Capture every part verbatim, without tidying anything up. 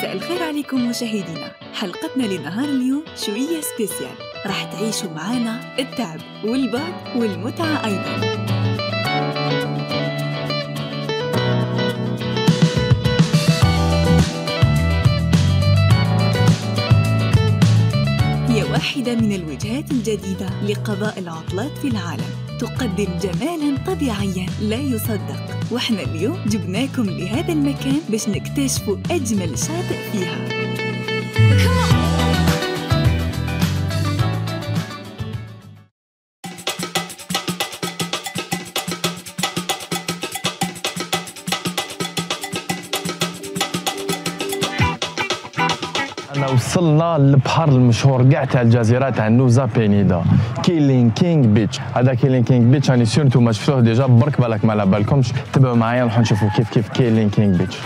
مساء الخير عليكم مشاهدينا. حلقتنا لنهار اليوم شوية سبيسيال، راح تعيشوا معانا التعب والبعد والمتعة أيضاً. هي واحدة من الوجهات الجديدة لقضاء العطلات في العالم، تقدم جمالاً طبيعياً لا يصدق، وإحنا اليوم جبناكم لهذا المكان باش نكتشفوا أجمل شاطئ فيها. أنا وصلنا للبحر المشهور كاع تاع الجزيرة تاع نوزا بينيدا، كيلين كينغ بيتش. هذا كيلين كينغ بيتش راني سير نتوما شفتوه ديجا، برك بالك ما على بالكمش. تبعوا معايا نروحوا نشوفوا كيف كيف كيلين كينغ بيتش.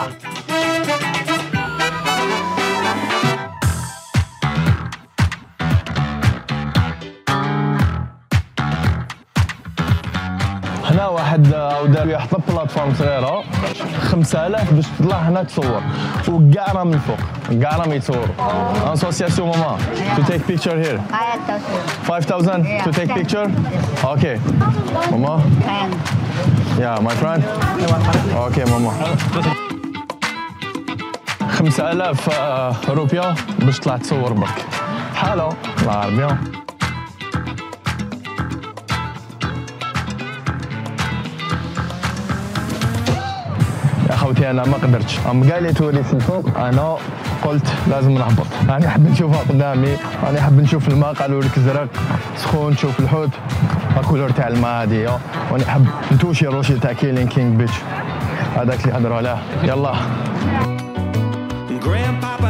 هنا واحد او دار يحط بلاتفورم صغيره خمسة آلاف باش تطلع هنا تصور، وكاع راه من فوق كاع راهم يتصوروا. اسوسياسيون ماما تو تيك بيكتشر هير خمسة آلاف تو تيك بيكتشر. اوكي ماما يا ماي فريند. اوكي ماما خمسة آلاف روبيا باش تطلع تصور برك. حالو الله عربيان. خوتي انا ما قدرتش، ام قال لي توريس الفوق، انا قلت لازم نهبط. انا حاب نشوفها قدامي، انا حاب نشوف الماء، قالوا لك زرق سخون، تشوف الحوت الكولور تاع الماء هذه، وانا حاب نتوشي روشي تاع كيلين كينغ بيتش هذاك اللي هضروا عليه. يلا